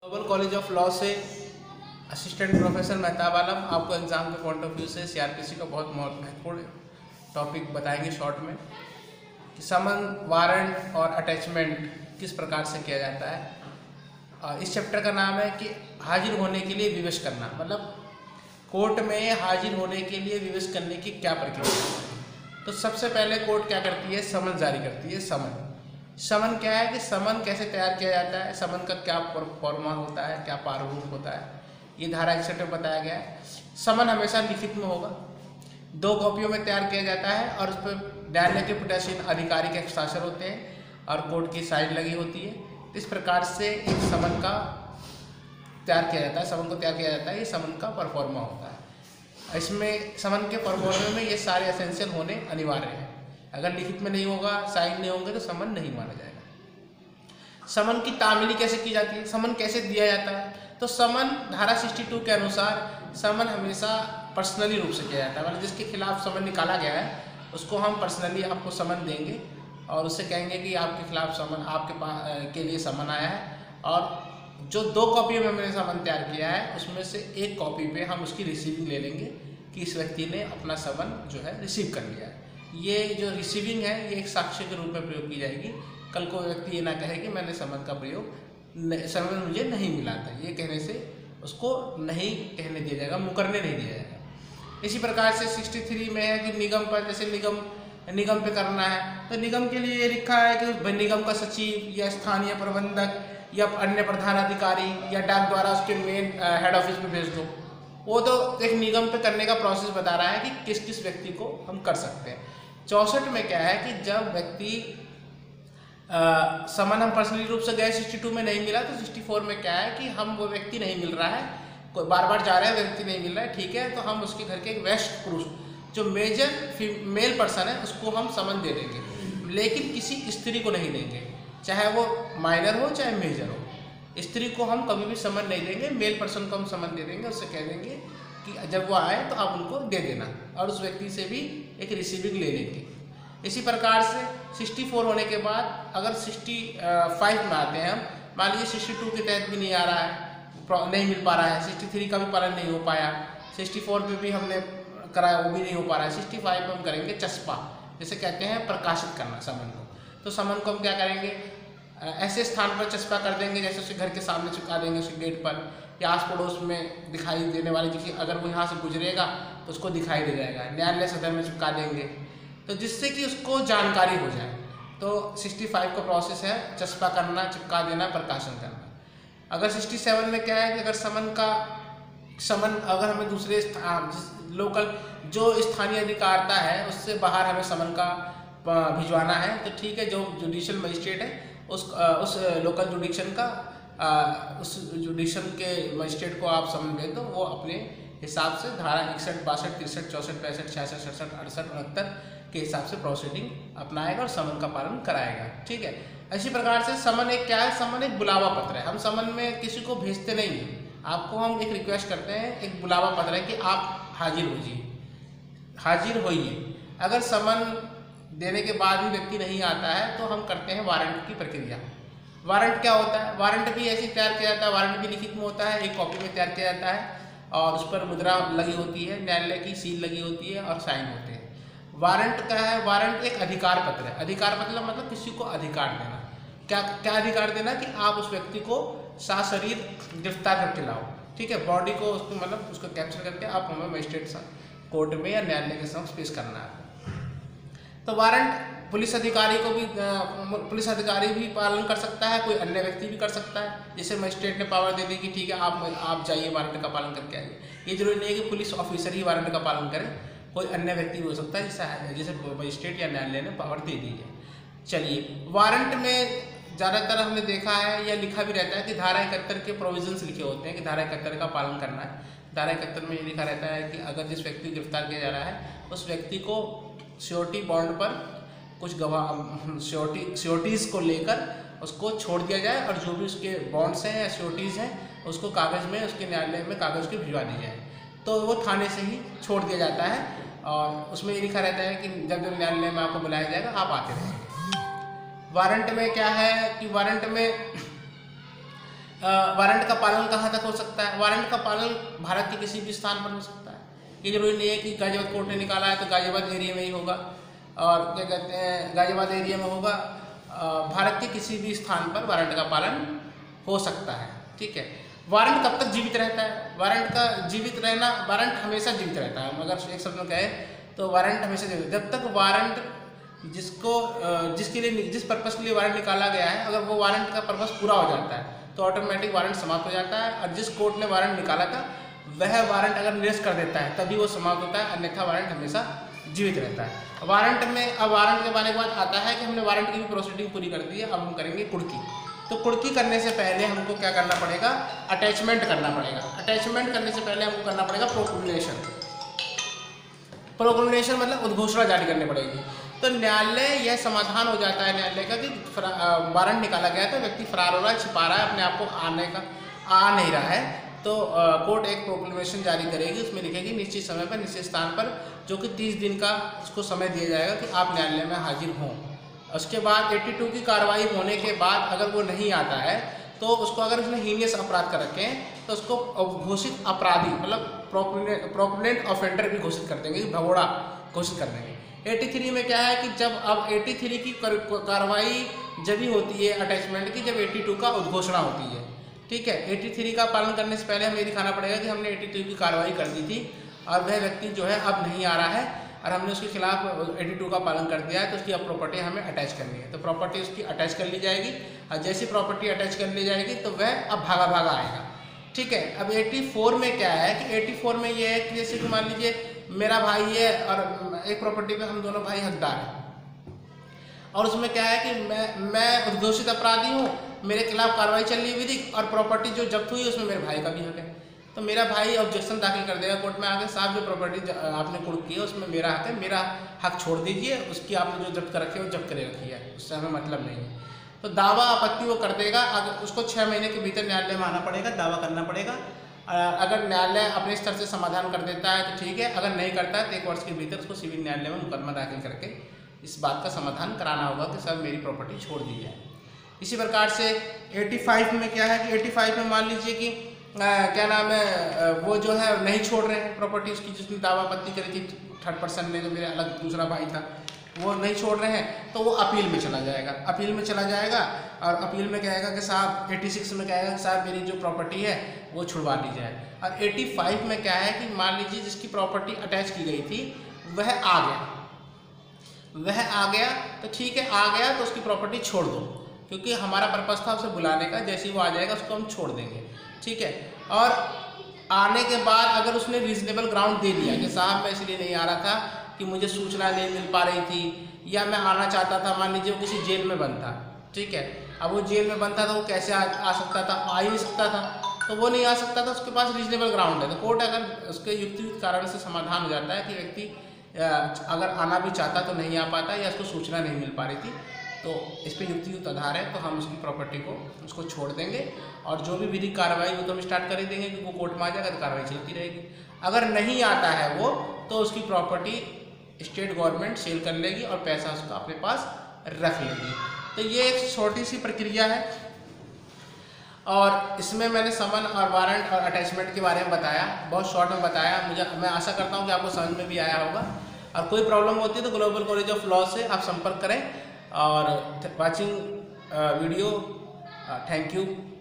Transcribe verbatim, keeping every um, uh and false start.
Global college of law से assistant professor Mehtab Alam आपको exam के पॉइंट ऑफ व्यू से सीआरपीसी का बहुत महत्वपूर्ण टॉपिक बताएंगे शॉर्ट में कि समन, वारंट और अटैचमेंट किस प्रकार से किया जाता है। इस चैप्टर का नाम है कि हाजिर होने के लिए विवश करना, मतलब कोर्ट में हाजिर होने के लिए विवश करने की क्या प्रक्रिया है। तो सबसे पहले कोर्ट क्या करती है, समन जारी करती है। समन समन क्या है कि समन कैसे तैयार किया जाता है, समन का क्या फॉर्मा होता है, क्या प्रारूप होता है, ये धारा इकसठ में बताया गया है। समन हमेशा लिखित में होगा, दो कॉपियों में तैयार किया जाता है और उस पर न्यायालय के पीठासीन अधिकारी के हस्ताक्षर होते हैं और कोर्ट की साइन लगी होती है। इस प्रकार से एक समन का तैयार किया जाता है, समन को तैयार किया जाता है, ये समन का परफॉर्मा होता है। इसमें समन के परफॉर्मे में ये सारे एसेंशियल होने अनिवार्य हैं। अगर लिखित में नहीं होगा, साइन नहीं होंगे तो समन नहीं माना जाएगा। समन की तामीली कैसे की जाती है, समन कैसे दिया जाता है, तो समन धारा बासठ के अनुसार समन हमेशा पर्सनली रूप से किया जाता है। मतलब जिसके खिलाफ समन निकाला गया है उसको हम पर्सनली आपको समन देंगे और उससे कहेंगे कि आपके खिलाफ समन आपके पास के लिए समन आया है, और जो दो कॉपी में हमने समन तैयार किया है उसमें से एक कॉपी पे हम उसकी रिसीविंग ले लेंगे कि इस व्यक्ति ने अपना समन जो है रिसीव कर लिया है। ये जो रिसीविंग है ये एक साक्ष्य के रूप में प्रयोग की जाएगी। कल को व्यक्ति ये ना कहे कि मैंने समन का प्रयोग समन मुझे नहीं मिला था, ये कहने से उसको नहीं कहने दिया जाएगा, मुकरने नहीं दिया जाएगा। इसी प्रकार से तिरसठ में है कि निगम पर, जैसे निगम निगम पे करना है तो निगम के लिए ये लिखा है कि निगम का सचिव या स्थानीय प्रबंधक या अन्य प्रधान अधिकारी या डाक द्वारा उसके मेन हेड ऑफिस में भेज दो। वो तो एक निगम पे करने का प्रोसेस बता रहा है कि किस किस व्यक्ति को हम कर सकते हैं। चौसठ में क्या है कि जब व्यक्ति समन हम पर्सनली रूप से गए, बासठ में नहीं मिला, तो चौंसठ में क्या है कि हम वो व्यक्ति नहीं मिल रहा है, कोई बार बार जा रहे हैं, व्यक्ति नहीं मिल रहा है, ठीक है, तो हम उसके घर के एक वयस्क पुरुष जो मेजर मेल पर्सन है उसको हम समन दे देंगे, लेकिन किसी स्त्री को नहीं देंगे, चाहे वो माइनर हो चाहे मेजर हो। स्त्री को हम कभी भी समन नहीं देंगे, मेल पर्सन को हम समन दे देंगे, उससे कह देंगे कि जब वो आए तो आप उनको दे देना और उस व्यक्ति से भी एक रिसीविंग ले लेंगे। इसी प्रकार से चौंसठ होने के बाद अगर पैंसठ में आते हैं हम, मान लीजिए बासठ के तहत भी नहीं आ रहा है, नहीं मिल पा रहा है, तिरसठ का भी पालन नहीं हो पाया, चौंसठ पे भी हमने कराया वो भी नहीं हो पा रहा है, पैंसठ में हम करेंगे चस्पा, जैसे कहते हैं प्रकाशित करना समन को। तो समन को हम क्या करेंगे, ऐसे स्थान पर चस्पा कर देंगे जैसे उसके घर के सामने चिपका देंगे, उसके गेट पर या आस पड़ोस में दिखाई देने वाले किसी, अगर वो यहाँ से गुजरेगा तो उसको दिखाई दे जाएगा, न्यायालय सदन में चिपका देंगे, तो जिससे कि उसको जानकारी हो जाए। तो पैंसठ का प्रोसेस है चस्पा करना, चिपका देना, प्रकाशन करना। अगर सड़सठ में क्या है कि अगर समन का समन अगर हमें दूसरे लोकल जो स्थानीय अधिकारिता है उससे बाहर हमें समन का भिजवाना है तो ठीक है, जो जुडिशियल मजिस्ट्रेट है उस उस लोकल जुडिक्शन का आ, उस जुडिशन के मजिस्ट्रेट को आप समन दें तो वो अपने हिसाब से धारा इकसठ, बासठ, तिरसठ, चौंसठ, पैंसठ, छियासठ, सड़सठ, अड़सठ, उनहत्तर के हिसाब से प्रोसीडिंग अपनाएगा और समन का पालन कराएगा। ठीक है, इसी प्रकार से समन एक क्या है, समन एक बुलावा पत्र है। हम समन में किसी को भेजते नहीं हैं, आपको हम एक रिक्वेस्ट करते हैं, एक बुलावा पत्र है कि आप हाजिर होइए, हाजिर होइए। अगर समन देने के बाद भी व्यक्ति नहीं आता है तो हम करते हैं वारंट की प्रक्रिया। वारंट क्या होता है, वारंट भी ऐसे तैयार किया जाता है, वारंट भी लिखित में होता है, एक कॉपी में तैयार किया जाता है और उस पर मुद्रा लगी होती है, न्यायालय की सील लगी होती है और साइन होते हैं। वारंट क्या है, वारंट एक अधिकार पत्र है। अधिकार पत्र मतलब किसी को अधिकार देना। क्या क्या अधिकार देना कि आप उस व्यक्ति को साशरीर गिरफ्तार करके लाओ, ठीक है, बॉडी को उसको मतलब उसको कैप्चर करके आप हमें मजिस्ट्रेट कोर्ट में या न्यायालय के समक्ष पेश करना है। तो वारंट पुलिस अधिकारी को भी पुलिस अधिकारी भी पालन कर सकता है, कोई अन्य व्यक्ति भी कर सकता है। जैसे मजिस्ट्रेट ने पावर दे दी कि ठीक है आप आप जाइए वारंट का पालन करके आइए, ये जरूरी नहीं है कि पुलिस ऑफिसर ही वारंट का पालन करे, कोई अन्य व्यक्ति भी हो सकता है जैसे जैसे मजिस्ट्रेट या न्यायालय ने पावर दे दी है। चलिए, वारंट में ज़्यादातर हमने देखा है या लिखा भी रहता है कि धारा इकहत्तर के प्रोविजंस लिखे होते हैं कि धारा इकहत्तर का पालन करना है। धारा इकहत्तर में ये लिखा रहता है कि अगर जिस व्यक्ति को गिरफ्तार किया जा रहा है उस व्यक्ति को श्योरिटी बॉन्ड पर कुछ गवाह श्योरिटी श्योरिटीज़ को लेकर उसको छोड़ दिया जाए और जो भी उसके बॉन्ड्स हैं या श्योरिटीज़ हैं उसको कागज़ में उसके न्यायालय में कागज़ के भिजवा दी जाए, तो वो थाने से ही छोड़ दिया जाता है। और उसमें ये लिखा रहता है कि जब जब न्यायालय में आपको बुलाया जाएगा आप आते रहेंगे। वारंट में क्या है कि वारंट में वारंट का पालन कहाँ तक हो सकता है? वारंट का पालन भारत के किसी भी स्थान पर हो सकता है। ये जरूरी नहीं है कि गाजियाबाद कोर्ट ने निकाला है तो गाजियाबाद एरिया में ही होगा, और क्या कहते हैं गाजियाबाद एरिया में होगा। भारत के किसी भी स्थान पर वारंट का पालन हो सकता है। ठीक है। वारंट कब तक जीवित रहता है? वारंट का जीवित रहना, वारंट हमेशा जीवित रहता है। अगर एक शब्द में कहे तो वारंट हमेशा जीवित, जब तक वारंट जिसको जिसके लिए जिस पर्पस के लिए वारंट निकाला गया है, अगर वो वारंट का पर्पस पूरा हो जाता है तो ऑटोमेटिक वारंट समाप्त हो जाता है। और जिस कोर्ट ने वारंट निकाला था वह वारंट अगर निरस्त कर देता है तभी वो समाप्त होता है, अन्यथा वारंट हमेशा जीवित रहता है। वारंट में अब वारंट के बारे में बात आता है कि हमने वारंट की भी प्रोसीडिंग पूरी कर दी है, अब हम करेंगे कुर्की। तो कुर्की करने से पहले हमको क्या करना पड़ेगा? अटैचमेंट करना पड़ेगा। अटैचमेंट करने से पहले हमको करना पड़ेगा प्रोक्लेमेशन। प्रोक्लेमेशन मतलब उद्घोषणा जारी करनी पड़ेगी। तो न्यायालय यह समाधान हो जाता है न्यायालय का कि वारंट निकाला गया तो व्यक्ति फरार हो रहा है, छिपा रहा है, अपने आप को आने का आ नहीं रहा है, तो कोर्ट एक प्रोक्लेमेशन जारी करेगी। उसमें लिखेगी निश्चित समय पर निश्चित स्थान पर, जो कि तीस दिन का उसको समय दिया जाएगा कि आप न्यायालय में हाजिर हों। उसके बाद बयासी की कार्रवाई होने के बाद अगर वो नहीं आता है तो उसको, अगर उसने हीनियस अपराध कर रखे हैं तो उसको घोषित अपराधी मतलब प्रोक्लेमेंट ऑफेंडर भी घोषित कर देंगे, भगोड़ा घोषित कर देंगे। तिरासी में क्या है कि जब अब तिरासी की कार्रवाई जब भी होती है अटैचमेंट की, जब बयासी का उद्घोषणा होती है। ठीक है। तिरासी का पालन करने से पहले हमें ये दिखाना पड़ेगा कि हमने बयासी की कार्रवाई कर दी थी और वह व्यक्ति जो है अब नहीं आ रहा है और हमने उसके खिलाफ बयासी का पालन कर दिया है, तो उसकी अब प्रॉपर्टी हमें अटैच करनी है। तो प्रॉपर्टी उसकी अटैच कर ली जाएगी और जैसी प्रॉपर्टी अटैच कर ली जाएगी तो वह अब भागा भागा आएगा। ठीक है। अब चौरासी में क्या है कि चौरासी में ये है कि जैसे कि मान लीजिए मेरा भाई है और एक प्रॉपर्टी पे हम दोनों भाई हकदार हैं, और उसमें क्या है कि मैं मैं उद्घोषित अपराधी हूँ, मेरे खिलाफ कार्रवाई चल रही है विधिक, और प्रॉपर्टी जो जब्त हुई उसमें मेरे भाई का भी हक है। तो मेरा भाई ऑब्जेक्शन दाखिल कर देगा कोर्ट में आके, साहब जो प्रॉपर्टी आपने कुर्क की है उसमें मेरा हक है, मेरा हक छोड़ दीजिए, उसकी आपने जो जब्त कर रखी है वो जब्त करे रखी है, उससे हमें मतलब नहीं है। तो दावा आपत्ति वो कर देगा। अगर उसको छः महीने के भीतर न्यायालय में आना पड़ेगा, दावा करना पड़ेगा। अगर न्यायालय अपने स्तर से समाधान कर देता है तो ठीक है, अगर नहीं करता है तो एक वर्ष के भीतर उसको सिविल न्यायालय में मुकदमा दाखिल करके इस बात का समाधान कराना होगा कि सब मेरी प्रॉपर्टी छोड़ दी जाए। इसी प्रकार से पचासी में क्या है कि पचासी में मान लीजिए कि आ, क्या नाम है, वो जो है नहीं छोड़ रहे हैं प्रॉपर्टी उसकी, जिसने दावा आपत्ति करी थी थर्ड पर्सन ने, जो मेरे अलग दूसरा भाई था, वो नहीं छोड़ रहे हैं, तो वो अपील में चला जाएगा। अपील में चला जाएगा और अपील में कहेगा कि साहब छियासी में कहेगा कि साहब मेरी जो प्रॉपर्टी है वो छुड़वा दी जाए। और पचासी में क्या है कि मान लीजिए जिसकी प्रॉपर्टी अटैच की गई थी वह आ गया, वह आ गया तो ठीक है, आ गया तो उसकी प्रॉपर्टी छोड़ दो, क्योंकि हमारा पर्पस था उसे बुलाने का, जैसे ही वो आ जाएगा उसको हम छोड़ देंगे। ठीक है। और आने के बाद अगर उसने रीजनेबल ग्राउंड दे दिया कि साहब मैं इसलिए नहीं आ रहा था कि मुझे सूचना नहीं मिल पा रही थी, या मैं आना चाहता था, मान लीजिए वो किसी जेल में बंद था। ठीक है। अब वो जेल में बंद था तो वो कैसे आ, आ सकता था? आ ही नहीं सकता था, तो वो नहीं आ सकता था, उसके पास रीजनेबल ग्राउंड है। तो कोर्ट अगर उसके युक्तियुक्त कारण से समाधान हो जाता है कि व्यक्ति अगर आना भी चाहता तो नहीं आ पाता या उसको सूचना नहीं मिल पा रही थी, तो इस पर युक्तियुक्त आधार है, तो हम उसकी प्रॉपर्टी को उसको छोड़ देंगे और जो भी विधिक कार्रवाई वो तो हम स्टार्ट कर ही देंगे, क्योंकि वो कोर्ट में आ जाएगा तो कार्रवाई चलती रहेगी। अगर नहीं आता है वो तो उसकी प्रॉपर्टी स्टेट गवर्नमेंट सेल कर लेगी और पैसा उसका अपने पास रख लेगी। तो ये एक छोटी सी प्रक्रिया है और इसमें मैंने समन और वारंट और अटैचमेंट के बारे में बताया, बहुत शॉर्ट में बताया। मुझे मैं आशा करता हूँ कि आपको समझ में भी आया होगा, और कोई प्रॉब्लम होती है तो ग्लोबल कॉलेज ऑफ लॉ से आप संपर्क करें। और वाचिंग वीडियो, थैंक यू।